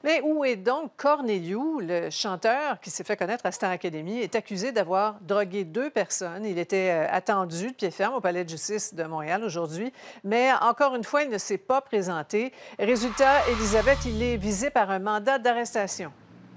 Mais où est donc Corneliu, le chanteur qui s'est fait connaître à Star Academy, est accusé d'avoir drogué 2 personnes. Il était attendu de pied ferme au Palais de justice de Montréal aujourd'hui, mais encore une fois, il ne s'est pas présenté. Résultat, Élisabeth, il est visé par un mandat d'arrestation.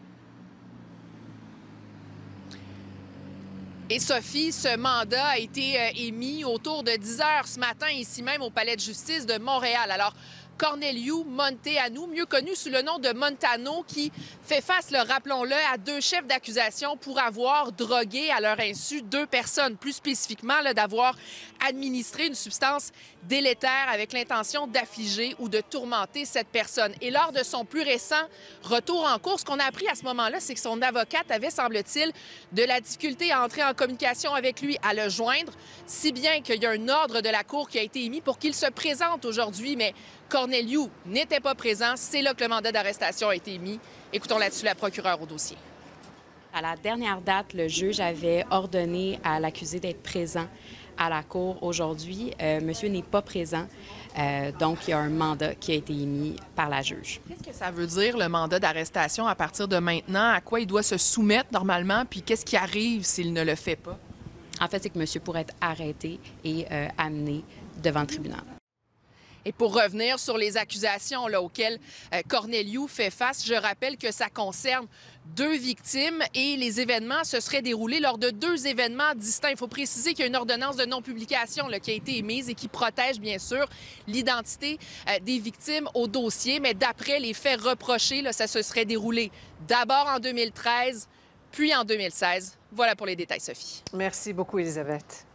Et Sophie, ce mandat a été émis autour de 10 heures ce matin, ici même au Palais de justice de Montréal. Alors, Corneliu Monteanu, mieux connu sous le nom de Montano, qui fait face, rappelons-le, à 2 chefs d'accusation pour avoir drogué à leur insu 2 personnes, plus spécifiquement d'avoir administré une substance délétère avec l'intention d'affliger ou de tourmenter cette personne. Et lors de son plus récent retour en cours, ce qu'on a appris à ce moment-là, c'est que son avocate avait, semble-t-il, de la difficulté à entrer en communication avec lui, à le joindre, si bien qu'il y a un ordre de la Cour qui a été émis pour qu'il se présente aujourd'hui, mais Corneliu n'était pas présent. C'est là que le mandat d'arrestation a été émis. Écoutons là-dessus la procureure au dossier. À la dernière date, le juge avait ordonné à l'accusé d'être présent à la cour. Aujourd'hui, monsieur n'est pas présent, donc il y a un mandat qui a été émis par la juge. Qu'est-ce que ça veut dire, le mandat d'arrestation, à partir de maintenant? À quoi il doit se soumettre normalement? Puis qu'est-ce qui arrive s'il ne le fait pas? En fait, c'est que monsieur pourrait être arrêté et amené devant le tribunal. Et pour revenir sur les accusations auxquelles Corneliu fait face, je rappelle que ça concerne 2 victimes et les événements se seraient déroulés lors de 2 événements distincts. Il faut préciser qu'il y a une ordonnance de non-publication qui a été émise et qui protège bien sûr l'identité des victimes au dossier. Mais d'après les faits reprochés, ça se serait déroulé d'abord en 2013, puis en 2016. Voilà pour les détails, Sophie. Merci beaucoup, Élisabeth.